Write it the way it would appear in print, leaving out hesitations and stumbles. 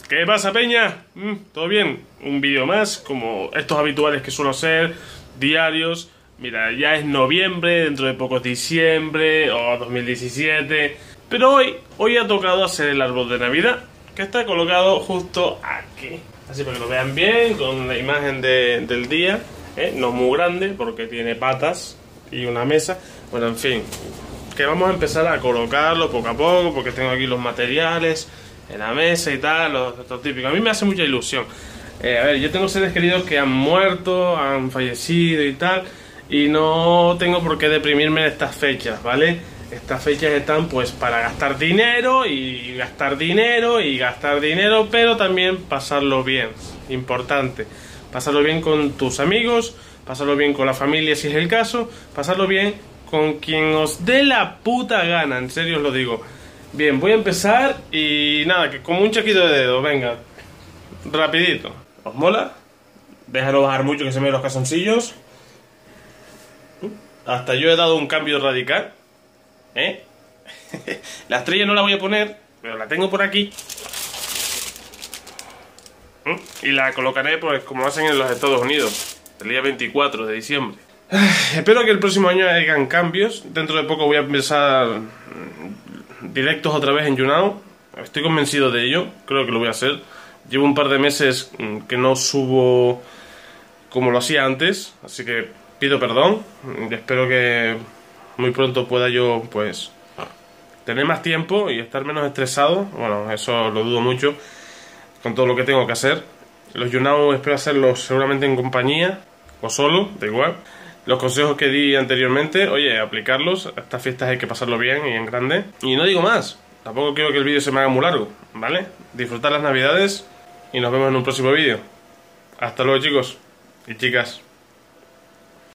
¿Qué pasa, peña? ¿Todo bien? Un vídeo más, como estos habituales que suelo hacer, diarios. Mira, ya es noviembre, dentro de poco es diciembre, 2017. Pero hoy ha tocado hacer el árbol de Navidad, que está colocado justo aquí. Así para que lo vean bien, con la imagen del día. No muy grande, porque tiene patas y una mesa. Bueno, en fin, que vamos a empezar a colocarlo poco a poco, porque tengo aquí los materiales en la mesa y tal, lo típico. A mí me hace mucha ilusión. A ver, yo tengo seres queridos que han muerto, han fallecido y tal, y no tengo por qué deprimirme en estas fechas, ¿vale? Estas fechas están pues para gastar dinero y gastar dinero y gastar dinero, pero también pasarlo bien, importante. Pasarlo bien con tus amigos, pasarlo bien con la familia si es el caso, pasarlo bien con quien os dé la puta gana, en serio os lo digo. Bien, voy a empezar y nada, que como un chaquito de dedo, venga, rapidito. ¿Os mola? Déjalo bajar mucho que se me ven los calzoncillos. Hasta yo he dado un cambio radical. La estrella no la voy a poner, pero la tengo por aquí. Y la colocaré pues como hacen en los Estados Unidos, el día 24 de diciembre. Espero que el próximo año hagan cambios. Dentro de poco voy a empezar directos otra vez en YouNow. Estoy convencido de ello, creo que lo voy a hacer. Llevo un par de meses que no subo como lo hacía antes, así que pido perdón. Espero que muy pronto pueda yo pues tener más tiempo y estar menos estresado. Bueno, eso lo dudo mucho con todo lo que tengo que hacer. Los YouNow espero hacerlos seguramente en compañía o solo, da igual. Los consejos que di anteriormente, oye, aplicarlos. A estas fiestas hay que pasarlo bien y en grande. Y no digo más, tampoco quiero que el vídeo se me haga muy largo, ¿vale? Disfrutar las navidades y nos vemos en un próximo vídeo. Hasta luego, chicos y chicas.